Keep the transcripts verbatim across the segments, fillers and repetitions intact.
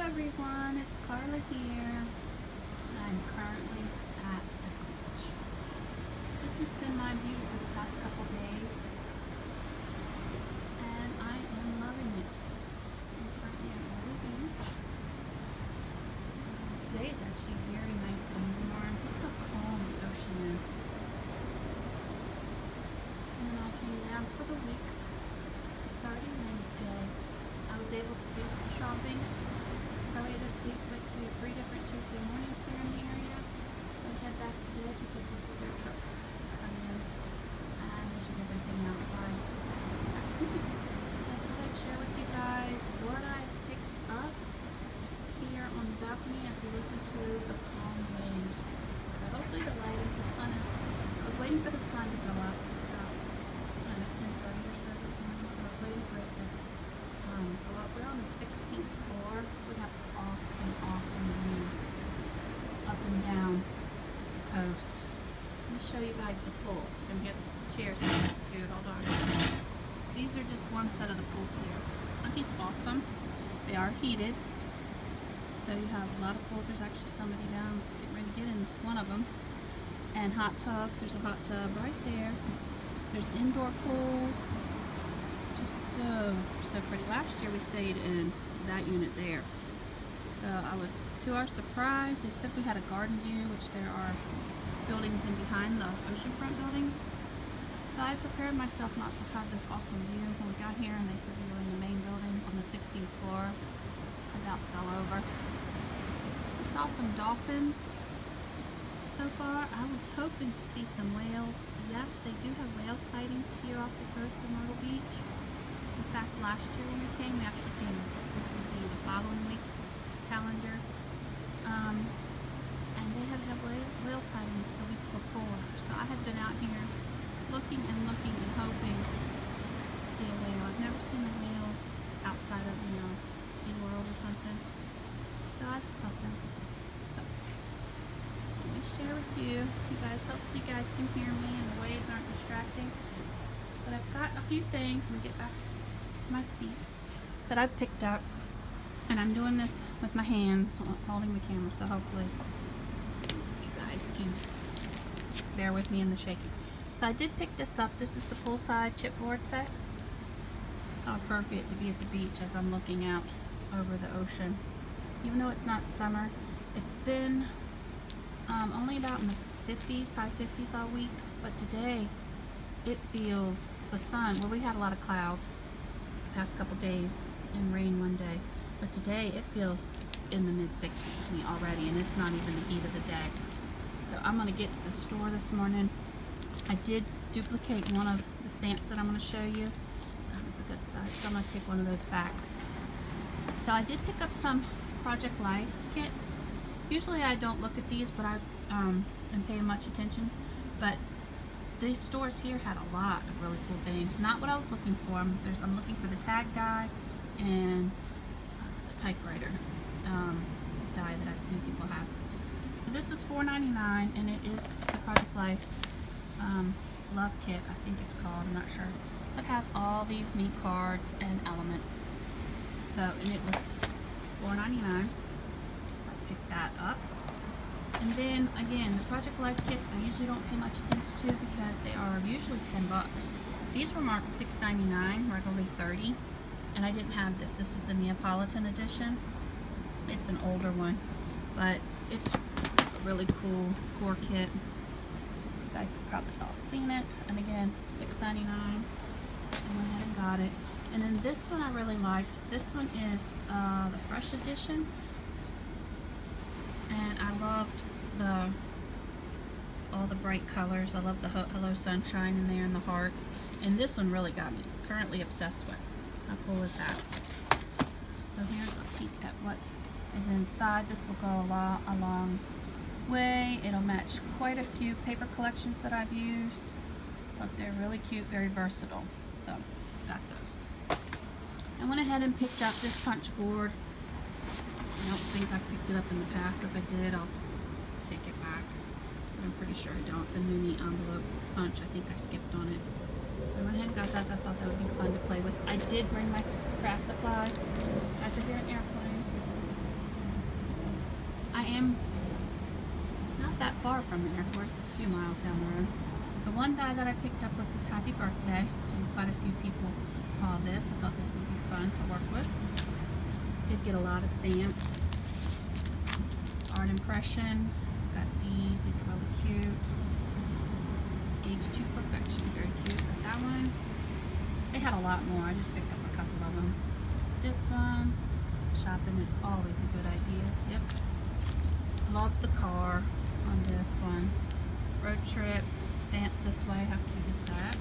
everyone, it's Carla here. I'm currently at the beach. This has been my view for the past couple days, and I am loving it. I'm currently at Myrtle Beach. Um, today is actually very nice and warm. Look how calm the ocean is. And then I came down for the week. It's already Wednesday. I was able to do some shopping earlier this week. Went to three different Tuesday mornings here in the area. We'll head back today because this is their trucks coming in, and they should get everything out by this afternoon. So I thought I'd share with you guys what I picked up here on the balcony as we listen to the calm waves. So hopefully the lighting, the sun is, I was waiting for the sun to go up. It's about, I don't know, ten thirty or so this morning, so I was waiting for it to um, go up. We're on the sixteenth floor, so we have awesome, awesome views up and down the coast. Let me show you guys the pool. I'm gonna get the chairs so that's good. Hold on. These are just one set of the pools here. Aren't these awesome? They are heated. So you have a lot of pools. There's actually somebody down getting ready to get in one of them. And hot tubs. There's a hot tub right there. There's indoor pools. Just so, so pretty. Last year we stayed in that unit there. So I was, to our surprise, they said we had a garden view, which there are buildings in behind the oceanfront buildings. So I prepared myself not to have this awesome view when we got here, and they said we were in the main building on the sixteenth floor. I about fell over. We saw some dolphins so far. I was hoping to see some whales. Yes, they do have whale sightings here off the coast of Myrtle Beach. In fact, last year when we came, we actually came, which would be the following week calendar, um, and they had had whale, whale sightings the week before. So I had been out here looking and looking and hoping to see a whale. I've never seen a whale outside of, you know, SeaWorld or something. So I just thought that. So let me share with you. You guys, hopefully you guys can hear me and the waves aren't distracting. But I've got a few things. Let me get back to my seat that I've picked up, and I'm doing this with my hands holding the camera, so hopefully you guys can bear with me in the shaking. So I did pick this up. This is the poolside chipboard set. How appropriate to be at the beach as I'm looking out over the ocean. Even though it's not summer, it's been um, only about in the fifties, high fifties all week, but today it feels, the sun, well, we had a lot of clouds the past couple days and rain one day, but today it feels in the mid sixties to me already, and it's not even the heat of the day. So I'm going to get to the store this morning. I did duplicate one of the stamps that I'm going to show you. Um, put that aside, so I'm going to take one of those back. So I did pick up some Project Life kits. Usually I don't look at these, but I um, am paying much attention. But these stores here had a lot of really cool things. Not what I was looking for. There's, I'm looking for the tag die and the typewriter um, die that I've seen people have. So this was four ninety-nine, and it is the Project Life um, Love Kit, I think it's called. I'm not sure. So it has all these neat cards and elements. So, and it was four ninety-nine. So I picked that up. And then again, the Project Life kits I usually don't pay much attention to because they are usually ten bucks. These were marked six ninety-nine, regularly thirty, and I didn't have this. This is the Neapolitan edition. It's an older one, but it's a really cool core kit. You guys have probably all seen it. And again, six ninety-nine. I went ahead and got it. And then this one I really liked. This one is uh, the Fresh Edition. And I loved the all the bright colors. I love the Hello Sunshine in there and the hearts. And this one really got me. Currently obsessed with. How cool is that? So here's a peek at what is inside. This will go a, lot, a long way. It'll match quite a few paper collections that I've used. Look, they're really cute, very versatile. So got those. I went ahead and picked up this punch board. I don't think I picked it up in the past. If I did, I'll take it back. But I'm pretty sure I don't. The mini envelope punch, I think I skipped on it. So I went ahead and got that. I thought that would be fun to play with. I did bring my craft supplies. I could hear an airplane. far from there. We're just a few miles down the road. The one die that I picked up was this happy birthday. Seen quite a few people haul this. I thought this would be fun to work with. Did get a lot of stamps. Art impression. Got these. These are really cute. Age to perfection. Very cute. Got that one. They had a lot more. I just picked up a couple of them. This one. Shopping is always a good idea. Yep. Love the car on this one. Road trip. Stamps this way. How cute is that?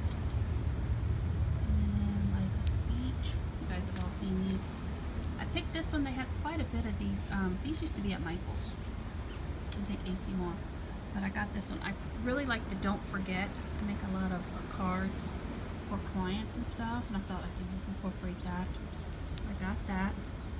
And Myrtle Beach. You guys have all seen these. I picked this one. They had quite a bit of these. Um, these used to be at Michael's. I think A C more. But I got this one. I really like the Don't Forget. I make a lot of uh, cards for clients and stuff, and I thought I could incorporate that. I got that.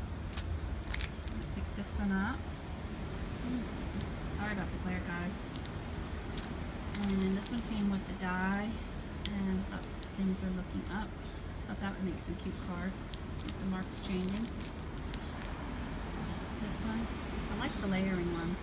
I picked this one up. Ooh, sorry about the glare, guys. And this one came with the die, and I thought things are looking up. I thought that would make some cute cards. Keep the market changing. This one, I like the layering ones.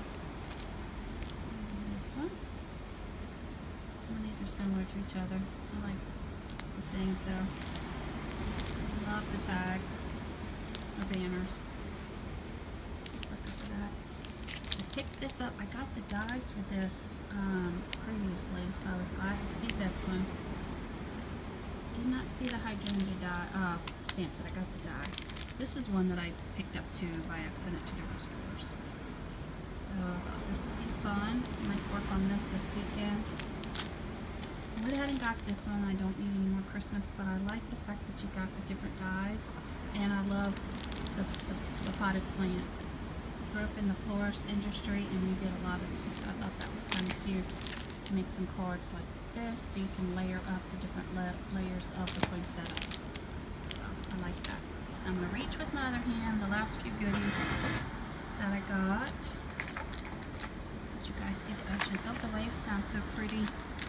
And this one. Some of these are similar to each other. I like the sayings though. I love the tags or banners. Just looking for that. I picked this up. I got the dies for this um, previously, so I was glad to see this one. Did not see the hydrangea die uh, stamps that I got the die. This is one that I picked up too by accident at two different stores. So I thought this would be fun. I might work on this this weekend. I went ahead and got this one. I don't need any more Christmas, but I like the fact that you got the different dies, and I love the, the, the potted plant. I grew up in the florist industry, and we did a lot of this. I thought that was kind of cute to make some cards like this, so you can layer up the different la layers of the poinsettia. So I like that. I'm going to reach with my other hand the last few goodies that I got. Let you guys see the ocean. Oh, the waves sound so pretty.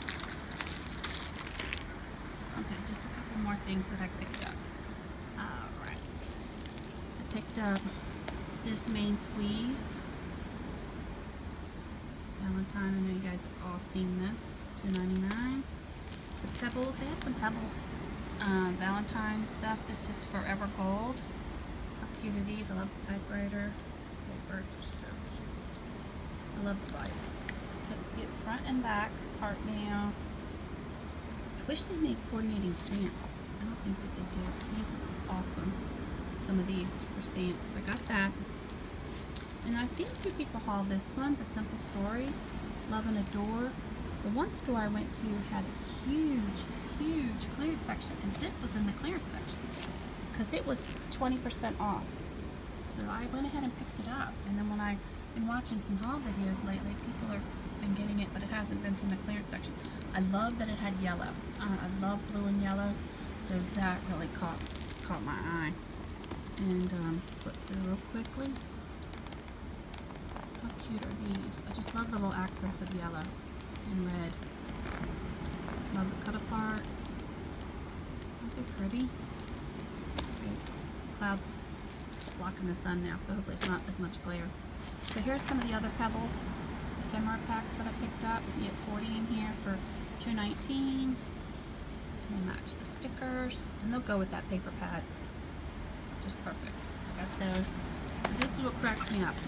Okay, just a couple more things that I picked up. Alright. I picked up this main squeeze. Valentine, I know you guys have all seen this. two ninety-nine. The pebbles, they had some pebbles. Uh, Valentine stuff. This is Forever Gold. How cute are these? I love the typewriter. Little birds are so cute. I love the Bible. So you get front and back, heart mail. I wish they made coordinating stamps. I don't think that they do. These are awesome. Some of these for stamps. I got that. And I've seen a few people haul this one, the Simple Stories. Love and Adore. The one store I went to had a huge, huge clearance section, and this was in the clearance section because it was twenty percent off. So I went ahead and picked it up. And then when I've been watching some haul videos lately, people have been getting it, but it hasn't been from the clearance section. I love that it had yellow. Uh, I love blue and yellow, so that really caught caught my eye. And um, flip through real quickly. How cute are these? I just love the little accents of yellow and red. Love the cut aparts. Aren't they pretty? Okay. Clouds blocking the sun now, so hopefully it's not as much glare. So here's some of the other pebbles, ephemera packs that I picked up. You get forty in here for two nineteen. And they match the stickers, and they'll go with that paper pad. Just perfect. I got those. But this is what cracks me up.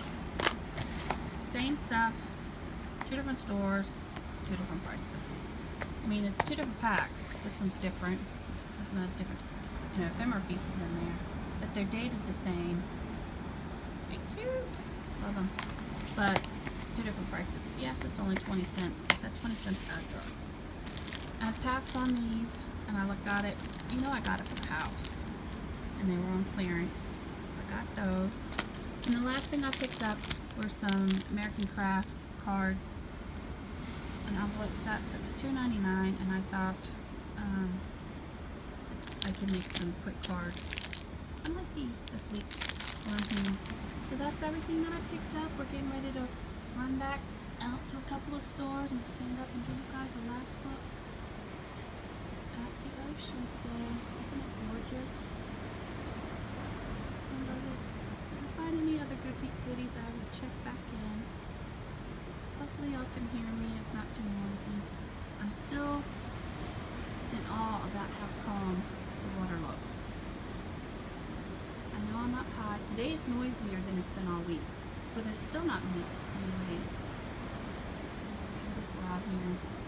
Same stuff, two different stores, two different prices. I mean, it's two different packs. This one's different. This one has different, you know, ephemera pieces in there, but they're dated the same. They're cute. Love them. But two different prices. Yes, it's only twenty cents, but that twenty cents adds up. I passed on these, and I looked at it. You know, I got it for the house, and they were on clearance. So I got those. And the last thing I picked up were some American Crafts card an envelope set. So it was two ninety-nine, and I thought um, I could make some quick cards. I like these this week. So that's everything that I picked up. We're getting ready to run back out to a couple of stores and stand up and give you guys a last look at the ocean today. Isn't it gorgeous? I love it. If I find any other good goodies, I will check back in. still in awe about how calm the water looks. I know I'm up high. Today is noisier than it's been all week, but there's still not many, many waves. It's beautiful out here.